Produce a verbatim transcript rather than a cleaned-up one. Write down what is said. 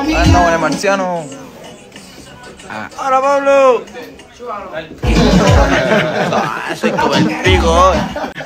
Ah, no, con el marciano. Ah. ¡Ahora, Pablo! Ah, soy como el pico.